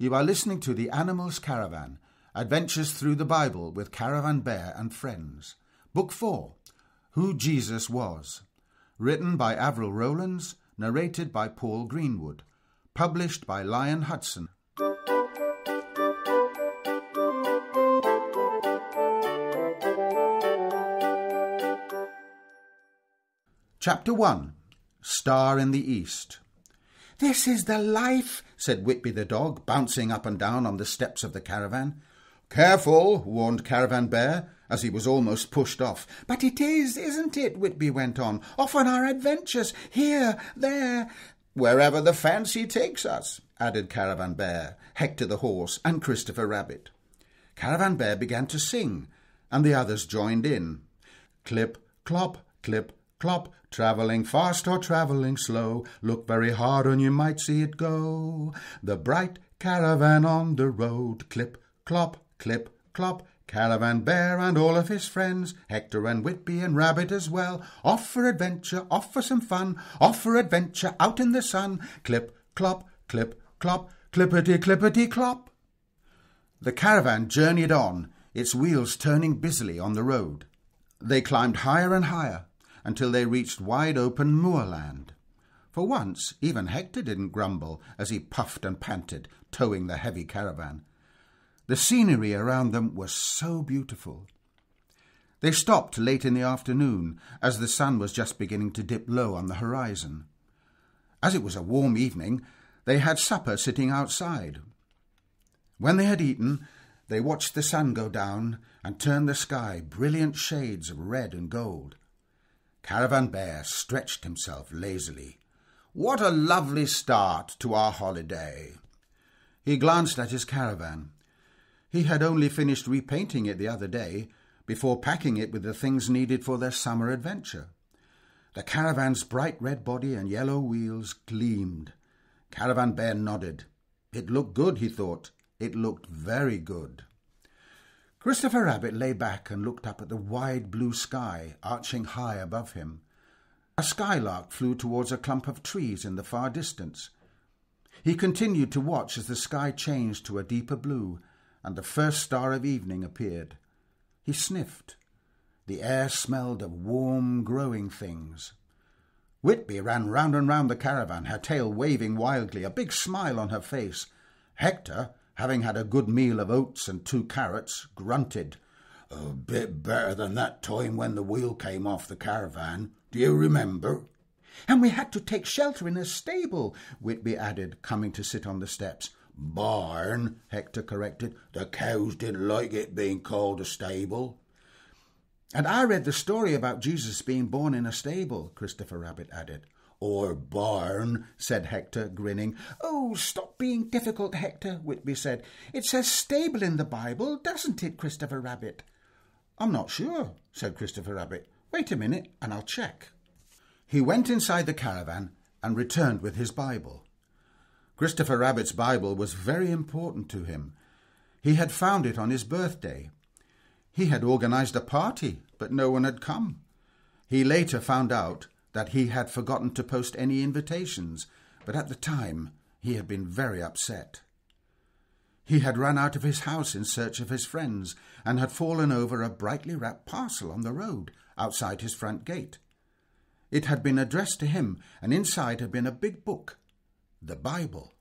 You are listening to The Animals Caravan, Adventures Through the Bible with Caravan Bear and Friends. Book 4, Who Jesus Was. Written by Avril Rowlands, narrated by Paul Greenwood. Published by Lion Hudson. Chapter 1. Star in the East. "This is the life," said Whitby the dog, bouncing up and down on the steps of the caravan. "Careful," warned Caravan Bear, as he was almost pushed off. "But it is, isn't it?" Whitby went on. "Off on our adventures, here, there—" "Wherever the fancy takes us," added Caravan Bear, Hector the horse, and Christopher Rabbit. Caravan Bear began to sing, and the others joined in. Clip, clop, travelling fast or travelling slow, look very hard and you might see it go. The bright caravan on the road, clip, clop, Caravan Bear and all of his friends, Hector and Whitby and Rabbit as well, off for adventure, off for some fun, off for adventure out in the sun, clip, clop, clippity, clippity, clop. The caravan journeyed on, its wheels turning busily on the road. They climbed higher and higher, until they reached wide-open moorland. For once, even Hector didn't grumble as he puffed and panted, towing the heavy caravan. The scenery around them was so beautiful. They stopped late in the afternoon, as the sun was just beginning to dip low on the horizon. As it was a warm evening, they had supper sitting outside. When they had eaten, they watched the sun go down and turn the sky brilliant shades of red and gold. Caravan Bear stretched himself lazily. "What a lovely start to our holiday!" He glanced at his caravan. He had only finished repainting it the other day, before packing it with the things needed for their summer adventure. The caravan's bright red body and yellow wheels gleamed. Caravan Bear nodded. It looked good, he thought. It looked very good. Christopher Rabbit lay back and looked up at the wide blue sky arching high above him. A skylark flew towards a clump of trees in the far distance. He continued to watch as the sky changed to a deeper blue, and the first star of evening appeared. He sniffed. The air smelled of warm, growing things. Whitby ran round and round the caravan, her tail waving wildly, a big smile on her face. Hector, having had a good meal of oats and 2 carrots, grunted. "A bit better than that time when the wheel came off the caravan. Do you remember?" "And we had to take shelter in a stable," Whitby added, coming to sit on the steps. "Barn," Hector corrected. "The cows didn't like it being called a stable." "And I read the story about Jesus being born in a stable," Christopher Rabbit added. "Or barn," said Hector, grinning. "Oh, stop being difficult, Hector," Whitby said. "It says stable in the Bible, doesn't it, Christopher Rabbit?" "I'm not sure," said Christopher Rabbit. "Wait a minute and I'll check." He went inside the caravan and returned with his Bible. Christopher Rabbit's Bible was very important to him. He had found it on his birthday. He had organized a party, but no one had come. He later found out that he had forgotten to post any invitations, but at the time he had been very upset. He had run out of his house in search of his friends and had fallen over a brightly wrapped parcel on the road outside his front gate. It had been addressed to him, and inside had been a big book, the Bible.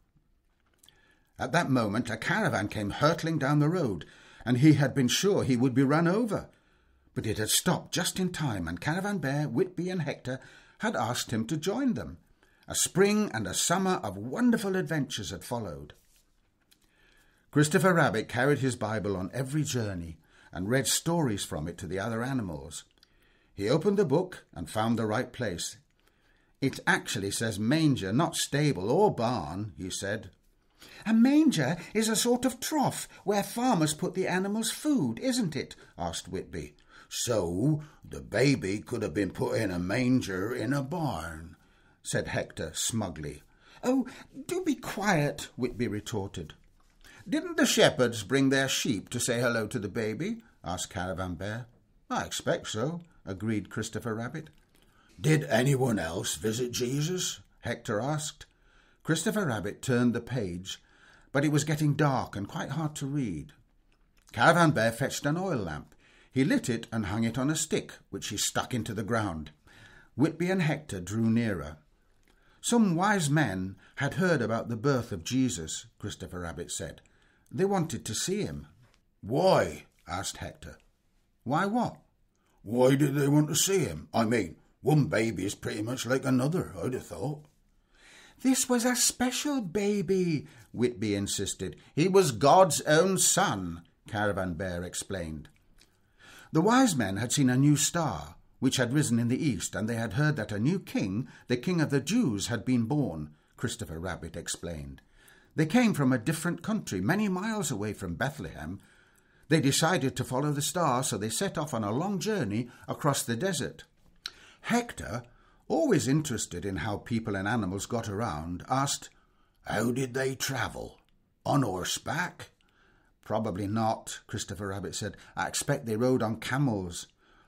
At that moment a caravan came hurtling down the road, and he had been sure he would be run over. But it had stopped just in time, and Caravan Bear, Whitby and Hector had asked him to join them. A spring and a summer of wonderful adventures had followed. Christopher Rabbit carried his Bible on every journey and read stories from it to the other animals. He opened the book and found the right place. "It actually says manger, not stable or barn," he said. "A manger is a sort of trough where farmers put the animals' food, isn't it?" asked Whitby. "So the baby could have been put in a manger in a barn," said Hector smugly. "Oh, do be quiet," Whitby retorted. "Didn't the shepherds bring their sheep to say hello to the baby?" asked Caravan Bear. "I expect so," agreed Christopher Rabbit. "Did anyone else visit Jesus?" Hector asked. Christopher Rabbit turned the page, but it was getting dark and quite hard to read. Caravan Bear fetched an oil lamp. He lit it and hung it on a stick, which he stuck into the ground. Whitby and Hector drew nearer. Some wise men had heard about the birth of Jesus, Christopher Rabbit said. They wanted to see him. Why? Asked Hector. Why what? Why did they want to see him? I mean, one baby is pretty much like another, I'd have thought. This was a special baby, Whitby insisted. He was God's own son, Caravan Bear explained. The wise men had seen a new star, which had risen in the east, and they had heard that a new king, the King of the Jews, had been born, Christopher Rabbit explained. They came from a different country, many miles away from Bethlehem. They decided to follow the star, so they set off on a long journey across the desert. Hector, always interested in how people and animals got around, asked, How did they travel? On horseback? Probably not, Christopher Rabbit said. I expect they rode on camels.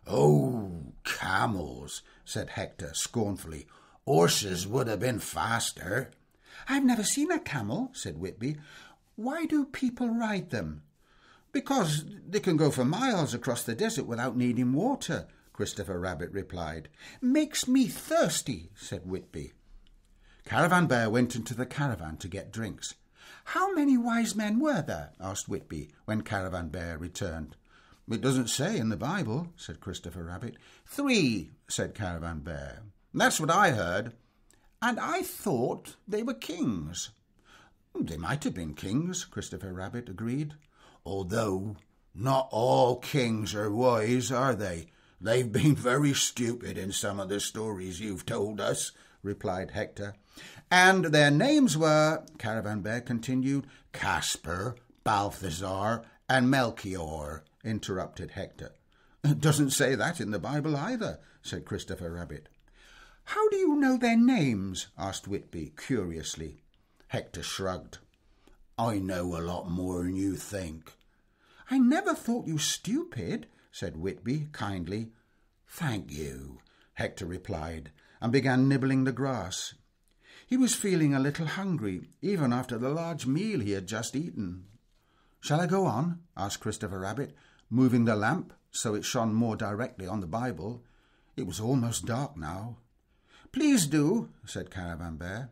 Oh, camels, said Hector scornfully. Horses would have been faster. I've never seen a camel, said Whitby. Why do people ride them? Because they can go for miles across the desert without needing water, Christopher Rabbit replied. Makes me thirsty, said Whitby. Caravan Bear went into the caravan to get drinks. How many wise men were there? Asked Whitby when Caravan Bear returned. It doesn't say in the Bible, said Christopher Rabbit. 3, said Caravan Bear. That's what I heard. And I thought they were kings. They might have been kings, Christopher Rabbit agreed. Although not all kings are wise, are they? They've been very stupid in some of the stories you've told us, replied Hector. And their names were, Caravan Bear continued, Casper, Balthazar, and Melchior, interrupted Hector. It doesn't say that in the Bible either, said Christopher Rabbit. How do you know their names? Asked Whitby curiously. Hector shrugged. I know a lot more than you think. I never thought you stupid, said Whitby kindly. Thank you, Hector replied, and began nibbling the grass. He was feeling a little hungry, even after the large meal he had just eaten. Shall I go on? Asked Christopher Rabbit, moving the lamp so it shone more directly on the Bible. It was almost dark now. Please do, said Caravan Bear.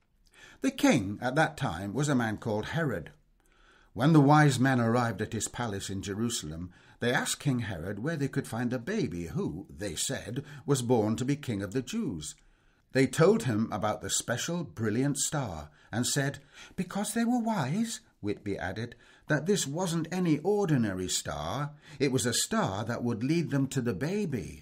The king at that time was a man called Herod. When the wise men arrived at his palace in Jerusalem, they asked King Herod where they could find a baby who, they said, was born to be king of the Jews. They told him about the special, brilliant star and said, because they were wise, Whitby added, that this wasn't any ordinary star. It was a star that would lead them to the baby.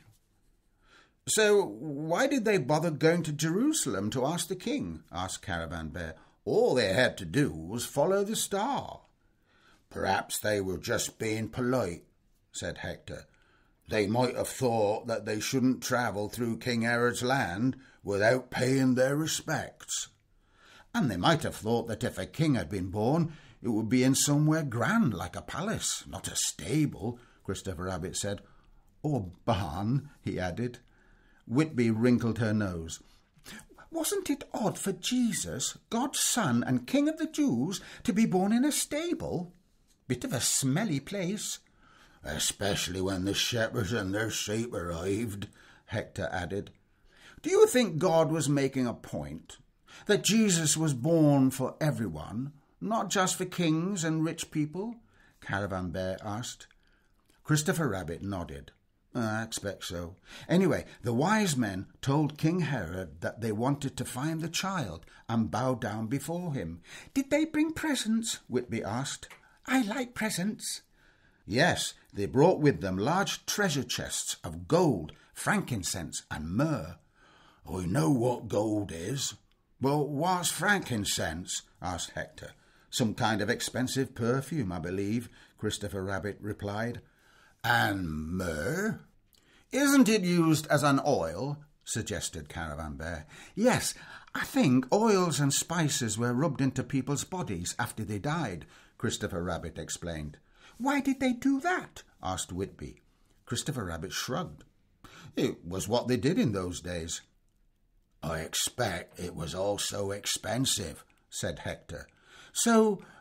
So why did they bother going to Jerusalem to ask the king? Asked Caravan Bear. All they had to do was follow the star. Perhaps they were just being polite, said Hector. They might have thought that they shouldn't travel through King Herod's land without paying their respects. And they might have thought that if a king had been born, it would be in somewhere grand like a palace, not a stable, Christopher Rabbit said. Or barn, he added. Whitby wrinkled her nose. Wasn't it odd for Jesus, God's son and King of the Jews, to be born in a stable? Bit of a smelly place. Especially when the shepherds and their sheep arrived, Hector added. Do you think God was making a point? That Jesus was born for everyone, not just for kings and rich people? Caravan Bear asked. Christopher Rabbit nodded. I expect so. Anyway, the wise men told King Herod that they wanted to find the child and bow down before him. Did they bring presents? Whitby asked. I like presents. Yes, they brought with them large treasure chests of gold, frankincense and myrrh. I know what gold is. Well, what's frankincense? Asked Hector. Some kind of expensive perfume, I believe, Christopher Rabbit replied. And myrrh? Isn't it used as an oil? Suggested Caravan Bear. Yes, I think oils and spices were rubbed into people's bodies after they died, Christopher Rabbit explained. Why did they do that? Asked Whitby. Christopher Rabbit shrugged. It was what they did in those days. I expect it was also expensive, said Hector. So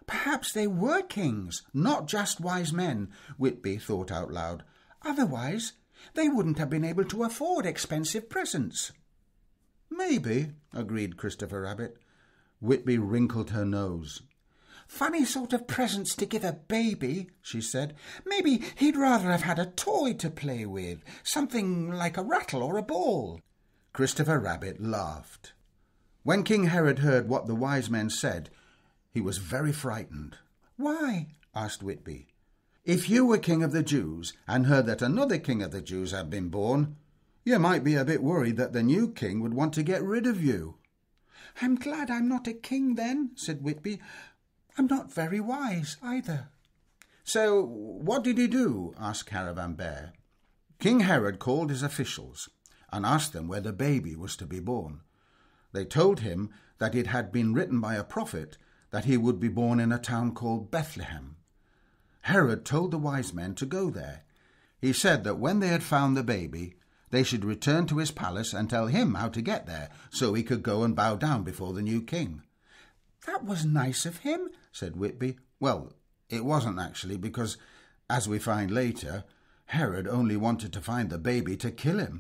Perhaps they were kings, not just wise men, Whitby thought out loud. Otherwise, they wouldn't have been able to afford expensive presents. Maybe, agreed Christopher Rabbit. Whitby wrinkled her nose. Funny sort of presents to give a baby, she said. Maybe he'd rather have had a toy to play with, something like a rattle or a ball. Christopher Rabbit laughed. When King Herod heard what the wise men said, he was very frightened. Why? Asked Whitby. If you were king of the Jews and heard that another king of the Jews had been born, you might be a bit worried that the new king would want to get rid of you. I'm glad I'm not a king then, said Whitby. I'm not very wise either. So what did he do? Asked Caravan Bear. King Herod called his officials and asked them where the baby was to be born. They told him that it had been written by a prophet that he would be born in a town called Bethlehem. Herod told the wise men to go there. He said that when they had found the baby, they should return to his palace and tell him how to get there so he could go and bow down before the new king. That was nice of him, said Whitby. Well, it wasn't actually, because, as we find later, Herod only wanted to find the baby to kill him.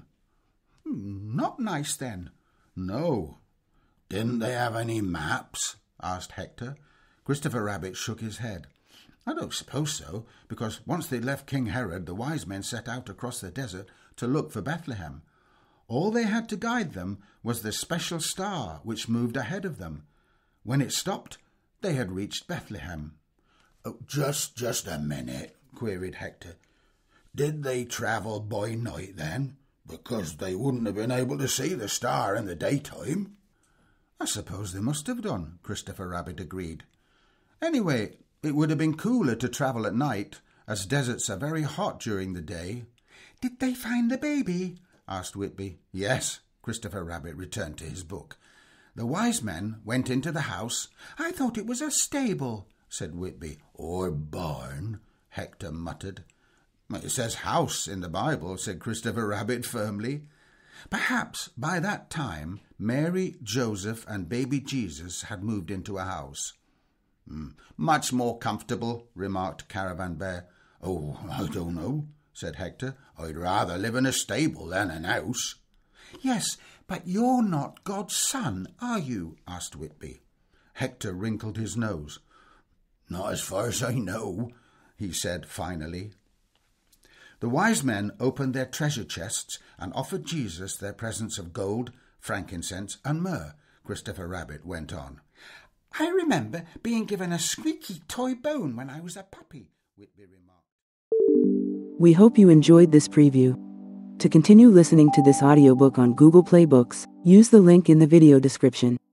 Not nice, then. No. Didn't they have any maps? Asked Hector. Christopher Rabbit shook his head. I don't suppose so, because once they'd left King Herod, the wise men set out across the desert to look for Bethlehem. All they had to guide them was the special star which moved ahead of them. When it stopped, they had reached Bethlehem. Oh, just a minute, queried Hector. Did they travel by night then? Because they wouldn't have been able to see the star in the daytime. I suppose they must have done, Christopher Rabbit agreed. Anyway, it would have been cooler to travel at night, as deserts are very hot during the day. Did they find the baby? Asked Whitby. Yes, Christopher Rabbit returned to his book. The wise men went into the house. I thought it was a stable, said Whitby. Or barn, Hector muttered. It says house in the Bible, said Christopher Rabbit firmly. Perhaps by that time Mary, Joseph and baby Jesus had moved into a house. Much more comfortable, remarked Caravan Bear. Oh, I don't know, said Hector. I'd rather live in a stable than an house. Yes, but you're not God's son, are you? Asked Whitby. Hector wrinkled his nose. Not as far as I know, he said finally. The wise men opened their treasure chests and offered Jesus their presents of gold, frankincense and myrrh. Christopher Rabbit went on. I remember being given a squeaky toy bone when I was a puppy, Whitby remarked. We hope you enjoyed this preview. To continue listening to this audiobook on Google Play Books, use the link in the video description.